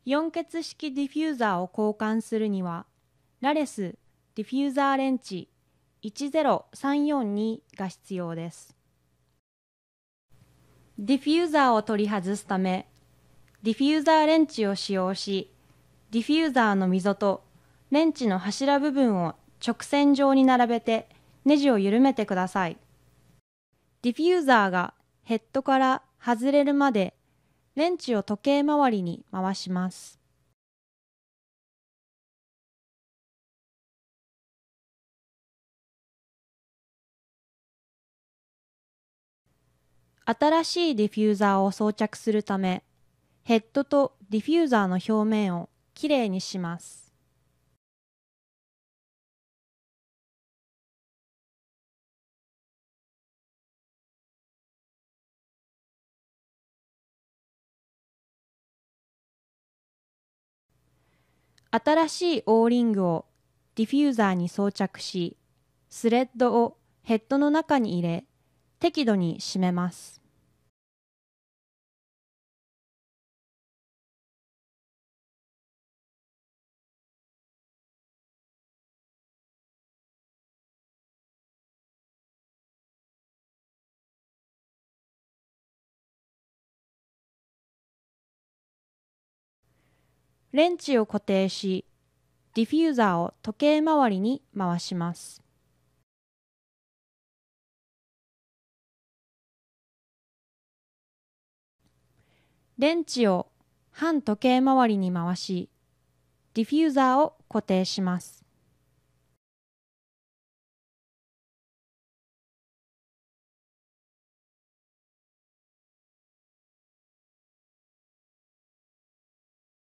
4欠式ディフューザーを交換するには、ラレスディフューザーレンチ10342が必要です。ディフューザーを取り外すため、ディフューザーレンチを使用し、ディフューザーの溝とレンチの柱部分を直線状に並べてネジを緩めてください。ディフューザーがヘッドから外れるまでレンチを時計回りに回します。新しいディフューザーを装着するため、ヘッドとディフューザーの表面をきれいにします。新しいオーリングをディフューザーに装着し、スレッドをヘッドの中に入れ、適度に締めます。レンチを固定し、ディフューザーを時計回りに回します。レンチを反時計回りに回し、ディフューザーを固定します。